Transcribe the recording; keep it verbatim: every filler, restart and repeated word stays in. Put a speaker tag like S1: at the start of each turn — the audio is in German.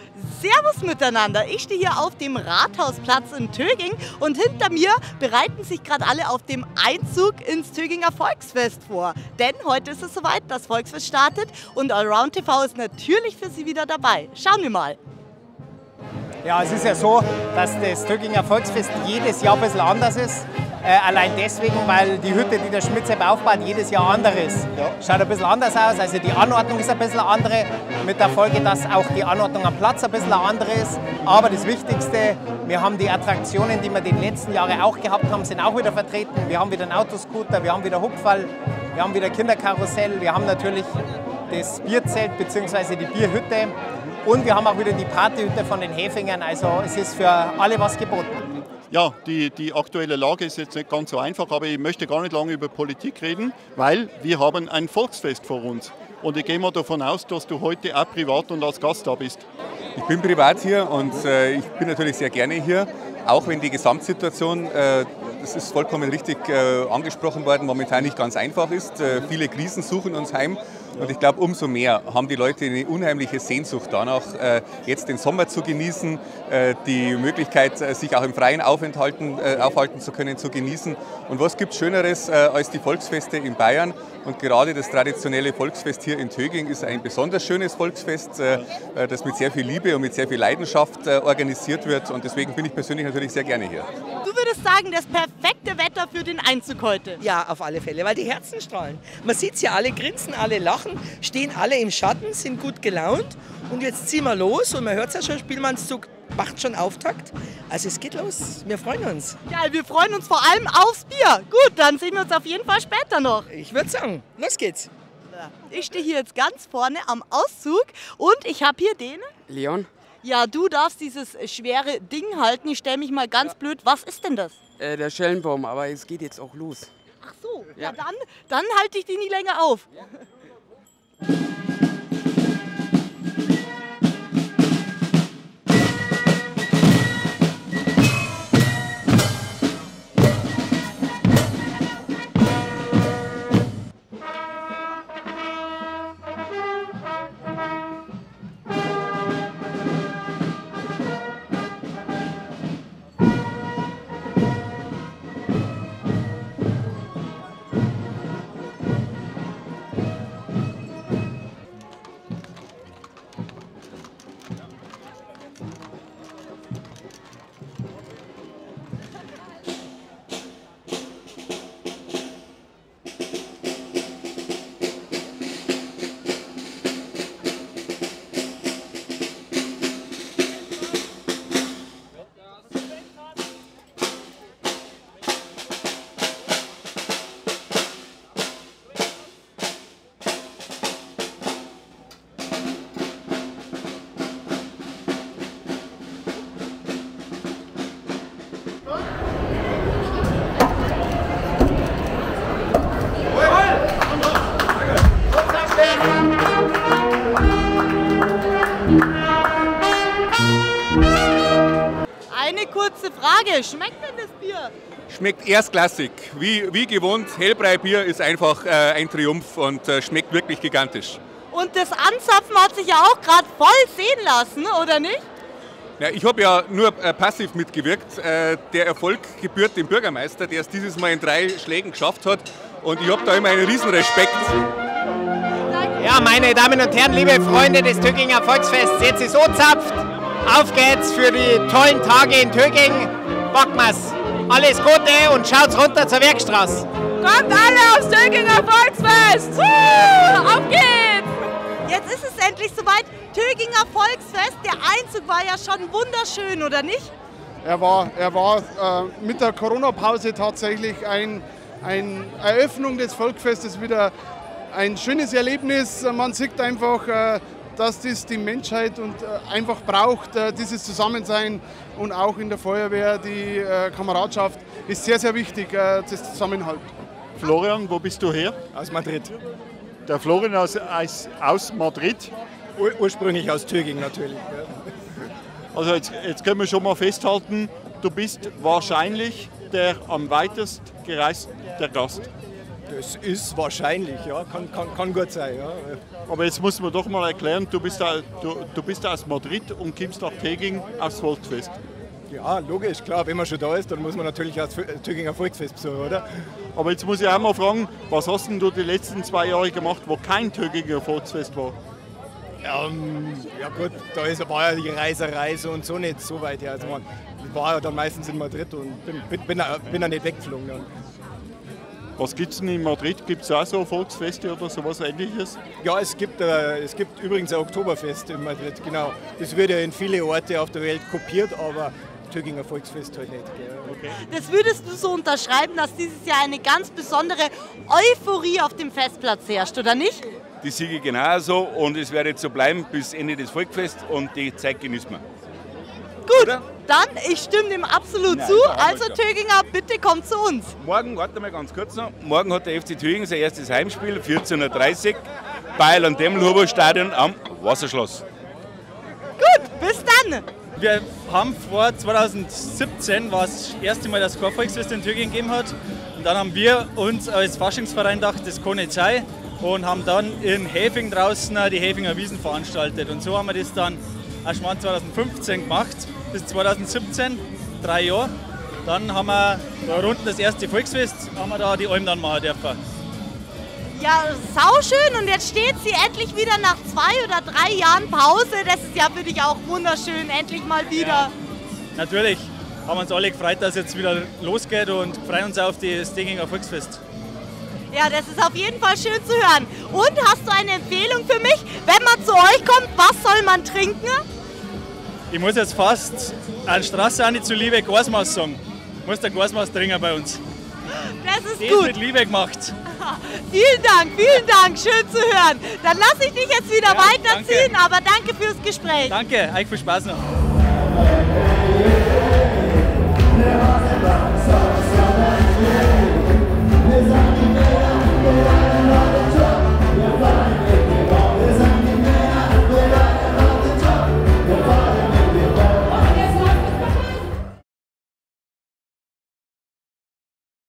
S1: Servus miteinander, ich stehe hier auf dem Rathausplatz in Töging und hinter mir bereiten sich gerade alle auf dem Einzug ins Töginger Volksfest vor. Denn heute ist es soweit, das Volksfest startet und Allround T V ist natürlich für Sie wieder dabei. Schauen wir mal.
S2: Ja, es ist ja so, dass das Töginger Volksfest jedes Jahr ein bisschen anders ist. Äh, allein deswegen, weil die Hütte, die der Schmidt aufbaut, jedes Jahr anders ist. Ja. Schaut ein bisschen anders aus, also die Anordnung ist ein bisschen andere, mit der Folge, dass auch die Anordnung am Platz ein bisschen andere ist. Aber das Wichtigste, wir haben die Attraktionen, die wir die letzten Jahre auch gehabt haben, sind auch wieder vertreten. Wir haben wieder einen Autoscooter, wir haben wieder Hupferl, wir haben wieder Kinderkarussell, wir haben natürlich das Bierzelt bzw. die Bierhütte und wir haben auch wieder die Partyhütte von den Häfingern. Also es ist für alle was geboten.
S3: Ja, die, die aktuelle Lage ist jetzt nicht ganz so einfach, aber ich möchte gar nicht lange über Politik reden, weil wir haben ein Volksfest vor uns. Und ich gehe mal davon aus, dass du heute auch privat und als Gast da bist.
S4: Ich bin privat hier und äh, ich bin natürlich sehr gerne hier, auch wenn die Gesamtsituation, äh, das ist vollkommen richtig äh, angesprochen worden, momentan nicht ganz einfach ist. Äh, viele Krisen suchen uns heim. Und ich glaube, umso mehr haben die Leute eine unheimliche Sehnsucht danach, jetzt den Sommer zu genießen, die Möglichkeit, sich auch im Freien aufenthalten, aufhalten zu können, zu genießen. Und was gibt es Schöneres als die Volksfeste in Bayern? Und gerade das traditionelle Volksfest hier in Töging ist ein besonders schönes Volksfest, das mit sehr viel Liebe und mit sehr viel Leidenschaft organisiert wird. Und deswegen bin ich persönlich natürlich sehr gerne hier.
S1: Du würdest sagen, das perfekte Wetter für den Einzug heute?
S5: Ja, auf alle Fälle, weil die Herzen strahlen. Man sieht es ja, alle grinsen, alle lachen, stehen alle im Schatten, sind gut gelaunt. Und jetzt ziehen wir los und man hört es ja schon, Spielmannszug macht schon Auftakt. Also es geht los, wir freuen uns.
S1: Ja, wir freuen uns vor allem aufs Bier. Gut, dann sehen wir uns auf jeden Fall später noch.
S5: Ich würde sagen, los geht's.
S1: Ich stehe hier jetzt ganz vorne am Auszug und ich habe hier den...
S6: Leon?
S1: Ja, du darfst dieses schwere Ding halten. Ich stelle mich mal ganz ja. blöd. Was ist denn das?
S6: Äh, der Schellenbaum, aber es geht jetzt auch los.
S1: Ach so, ja, ja dann, dann halte ich die nie länger auf. Ja. Eine kurze Frage, schmeckt denn das Bier?
S4: Schmeckt erstklassig, wie, wie gewohnt. Hellbreibier ist einfach äh, ein Triumph und äh, schmeckt wirklich gigantisch.
S1: Und das Anzapfen hat sich ja auch gerade voll sehen lassen, oder nicht?
S4: Ja, ich habe ja nur äh, passiv mitgewirkt. Äh, der Erfolg gebührt dem Bürgermeister, der es dieses Mal in drei Schlägen geschafft hat. Und ich habe da immer einen riesen Respekt.
S2: Ja, meine Damen und Herren, liebe Freunde des Töginger Volksfests, jetzt ist O-Zapft. Auf geht's für die tollen Tage in Töging. Packen wir's. Alles Gute und schaut's runter zur Werkstraße.
S1: Kommt alle aufs Töginger Volksfest! Uh, auf geht's! Jetzt ist es endlich soweit. Töginger Volksfest. Der Einzug war ja schon wunderschön, oder nicht?
S7: Er war, er war äh, mit der Corona-Pause tatsächlich ein, eine Eröffnung des Volksfestes wieder ein schönes Erlebnis. Man sieht einfach, äh, dass das die Menschheit und äh, einfach braucht, äh, dieses Zusammensein, und auch in der Feuerwehr die äh, Kameradschaft ist sehr, sehr wichtig, äh, das Zusammenhalt.
S3: Florian, wo bist du her?
S8: Aus Madrid.
S3: Der Florian aus, aus, aus Madrid?
S8: Ur ursprünglich aus Töging natürlich. Ja.
S3: Also jetzt, jetzt können wir schon mal festhalten, du bist wahrscheinlich der am weitest gereiste Gast.
S8: Das ist wahrscheinlich, ja. Kann, kann, kann gut sein. Ja.
S3: Aber jetzt muss man doch mal erklären, du bist, da, du, du bist aus Madrid und kommst nach Teging aufs Volksfest.
S8: Ja, logisch, klar. Wenn man schon da ist, dann muss man natürlich das Töginger Volksfest besuchen, oder?
S3: Aber jetzt muss ich auch mal fragen, was hast denn du die letzten zwei Jahre gemacht, wo kein Töginger Volksfest war?
S8: Ähm, ja gut, da ist, war ja die Reiserei so und so nicht so weit her. Also man, ich war ja dann meistens in Madrid und bin, bin, bin, bin dann nicht weggeflogen. Dann.
S3: Was gibt es denn in Madrid? Gibt es auch so Volksfeste oder sowas Ähnliches?
S8: Ja, es gibt, äh, es gibt übrigens ein Oktoberfest in Madrid, genau. Das wird ja in viele Orte auf der Welt kopiert, aber Töginger Volksfest halt nicht.
S3: Okay.
S1: Das würdest du so unterschreiben, dass dieses Jahr eine ganz besondere Euphorie auf dem Festplatz herrscht, oder nicht?
S9: Die sehe ich genauso und es wird jetzt so bleiben bis Ende des Volksfests und die Zeit genießen wir.
S1: Gut,
S9: oder?
S1: Dann, ich stimme dem absolut
S9: Nein,
S1: zu.
S9: da haben
S1: Also
S9: wir's ja.
S1: Töginger, bitte kommt zu uns.
S9: Morgen, warte mal ganz kurz noch, morgen hat der F C Töging sein erstes Heimspiel, vierzehn Uhr dreißig, Bayern und dem Lubo-Stadion am Wasserschloss.
S1: Gut, bis dann.
S10: Wir haben vor zweitausendsiebzehn, war das erste Mal, dass es kein Volksfest in Töging gegeben hat. Und dann haben wir uns als Faschingsverein gedacht, das kann nicht sein. Und haben dann in Häfing draußen die Häfinger Wiesen veranstaltet. Und so haben wir das dann auch schon zweitausendfünfzehn gemacht, bis zweitausendsiebzehn, drei Jahre. Dann haben wir da runden das erste Volksfest, haben wir da die Alm dann machen dürfen.
S1: Ja, sauschön und jetzt steht sie endlich wieder nach zwei oder drei Jahren Pause. Das ist ja für dich auch wunderschön, endlich mal wieder.
S10: Ja, natürlich haben wir uns alle gefreut, dass es jetzt wieder losgeht und freuen uns auf das Teginger Volksfest.
S1: Ja, das ist auf jeden Fall schön zu hören. Und hast du eine Empfehlung für mich, wenn man zu euch kommt, was soll man trinken?
S10: Ich muss jetzt fast an Straße an die zuliebe Gorsmaß sagen. Ich muss der Gorsmaß trinken bei uns.
S1: Das ist
S10: das
S1: gut.
S10: Mit Liebe gemacht.
S1: Vielen Dank, vielen Dank, schön zu hören. Dann lasse ich dich jetzt wieder
S10: ja,
S1: weiterziehen,
S10: danke.
S1: aber danke fürs Gespräch.
S10: Danke, euch viel Spaß noch.